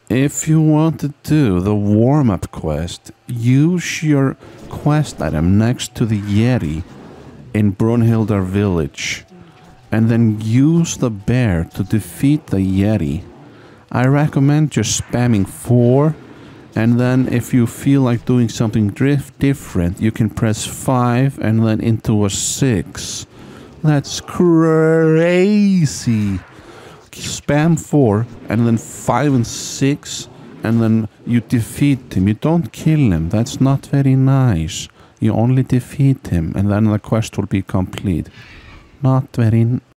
If you want to do the warm-up quest, use your quest item next to the Yeti in Brunhildar village, and then use the bear to defeat the Yeti. I recommend just spamming 4, and then if you feel like doing something different, you can press 5 and then into a 6. That's crazy. Spam 4 and then 5 and 6, and then you defeat him. You don't kill him. That's not very nice. You only defeat him, and then the quest will be complete. Not very